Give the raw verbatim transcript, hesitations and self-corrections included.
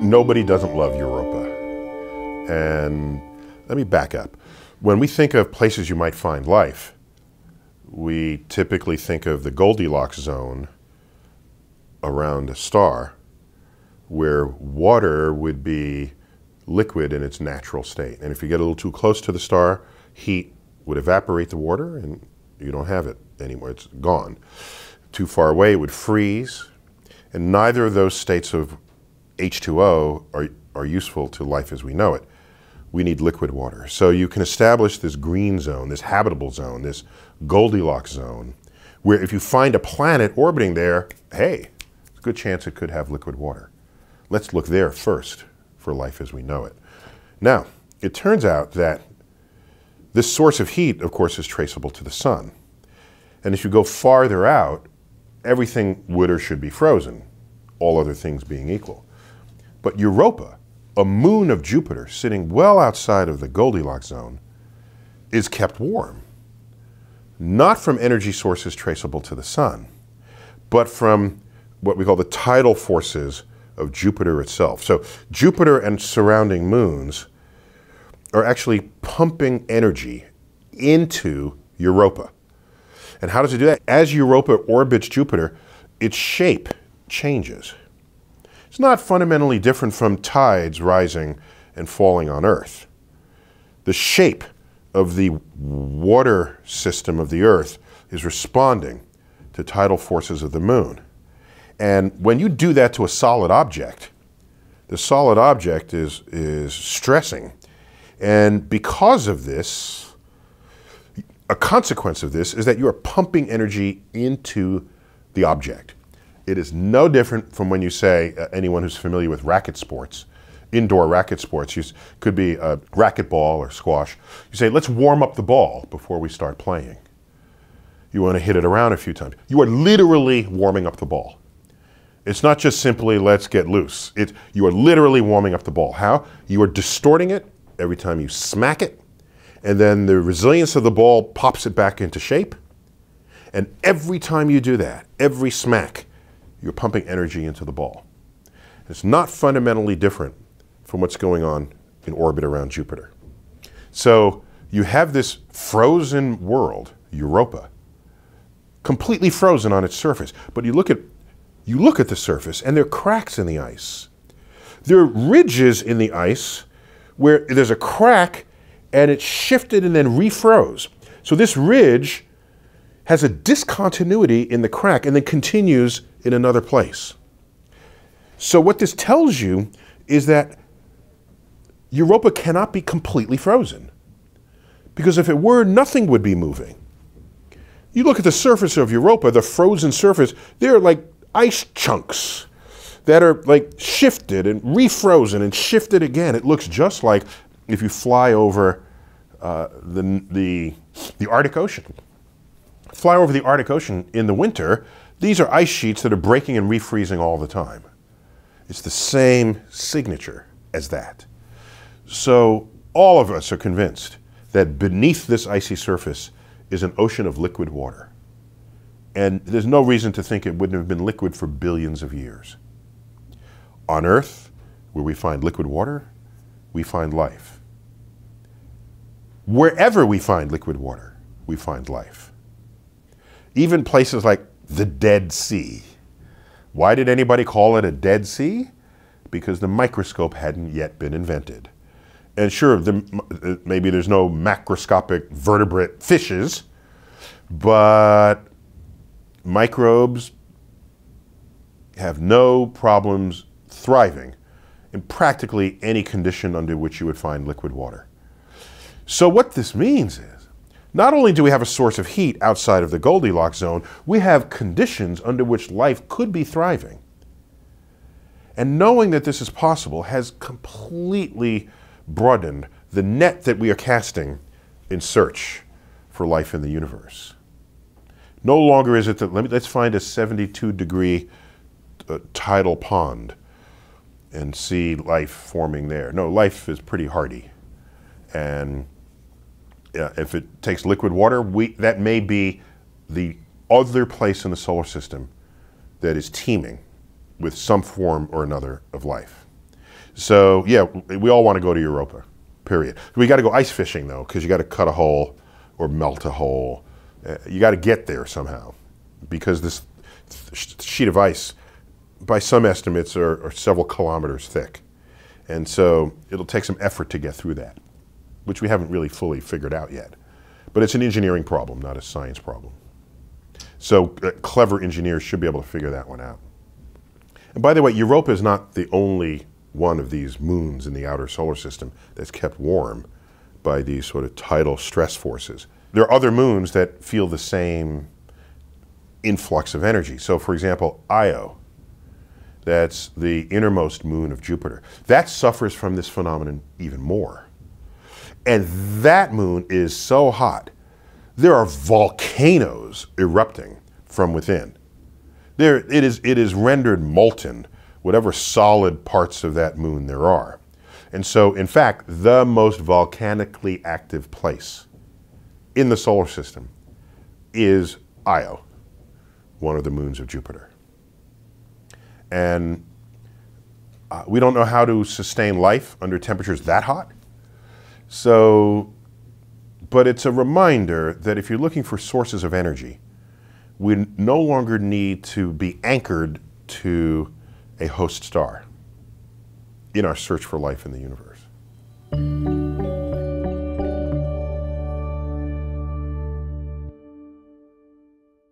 Nobody doesn't love Europa. And let me back up. When we think of places you might find life, we typically think of the Goldilocks Zone around a star, where water would be liquid in its natural state. And if you get a little too close to the star, heat would evaporate the water and you don't have it anymore, it's gone. Too far away, it would freeze. And neither of those states of H two O are, are useful to life as we know it. We need liquid water. So you can establish this green zone, this habitable zone, this Goldilocks zone, where if you find a planet orbiting there, hey, there's a good chance it could have liquid water. Let's look there first for life as we know it. Now, it turns out that this source of heat, of course, is traceable to the sun. And if you go farther out, everything would or should be frozen, all other things being equal. But Europa, a moon of Jupiter sitting well outside of the Goldilocks zone, is kept warm. Not from energy sources traceable to the sun, but from what we call the tidal forces of Jupiter itself. So Jupiter and surrounding moons are actually pumping energy into Europa. And how does it do that? As Europa orbits Jupiter, its shape changes. It's not fundamentally different from tides rising and falling on Earth. The shape of the water system of the Earth is responding to tidal forces of the moon. And when you do that to a solid object, the solid object is, is stressing. And because of this, a consequence of this is that you are pumping energy into the object. It is no different from when you say, uh, anyone who's familiar with racket sports, indoor racket sports, you, could be a racquetball or squash. You say, let's warm up the ball before we start playing. You want to hit it around a few times. You are literally warming up the ball. It's not just simply, let's get loose. It, you are literally warming up the ball. How? You are distorting it every time you smack it, and then the resilience of the ball pops it back into shape. And every time you do that, every smack, you're pumping energy into the ball. It's not fundamentally different from what's going on in orbit around Jupiter. So you have this frozen world, Europa, completely frozen on its surface. But you look at, you look at the surface and there are cracks in the ice. There are ridges in the ice where there's a crack and it's shifted and then refroze. So this ridge has a discontinuity in the crack and then continues in another place. So what this tells you is that Europa cannot be completely frozen, because if it were, nothing would be moving. You look at the surface of Europa, the frozen surface, there are like ice chunks that are like shifted and refrozen and shifted again. It looks just like if you fly over uh, the, the, the Arctic Ocean. Fly over the Arctic Ocean in the winter, these are ice sheets that are breaking and refreezing all the time. It's the same signature as that. So all of us are convinced that beneath this icy surface is an ocean of liquid water. And there's no reason to think it wouldn't have been liquid for billions of years. On Earth, where we find liquid water, we find life. Wherever we find liquid water, we find life. Even places like the Dead Sea. Why did anybody call it a Dead Sea? Because the microscope hadn't yet been invented. And sure, the, maybe there's no macroscopic vertebrate fishes, but microbes have no problems thriving in practically any condition under which you would find liquid water. So what this means is, not only do we have a source of heat outside of the Goldilocks zone, we have conditions under which life could be thriving. And knowing that this is possible has completely broadened the net that we are casting in search for life in the universe. No longer is it that, let me, let's find a seventy-two degree uh, tidal pond and see life forming there. No, life is pretty hardy. And Uh, if it takes liquid water, we, that may be the other place in the solar system that is teeming with some form or another of life. So yeah, we all want to go to Europa, period. We got to go ice fishing though, because you got to cut a hole or melt a hole. Uh, you got to get there somehow, because this th sheet of ice, by some estimates, are, are several kilometers thick. And so it'll take some effort to get through that, which we haven't really fully figured out yet. But it's an engineering problem, not a science problem. So uh, clever engineers should be able to figure that one out. And by the way, Europa is not the only one of these moons in the outer solar system that's kept warm by these sort of tidal stress forces. There are other moons that feel the same influx of energy. So for example, Io, that's the innermost moon of Jupiter, that suffers from this phenomenon even more. And that moon is so hot, there are volcanoes erupting from within. There, it is, it is rendered molten, whatever solid parts of that moon there are. And so, in fact, the most volcanically active place in the solar system is Io, one of the moons of Jupiter. And uh, we don't know how to sustain life under temperatures that hot. So, but it's a reminder that if you're looking for sources of energy, we no longer need to be anchored to a host star in our search for life in the universe.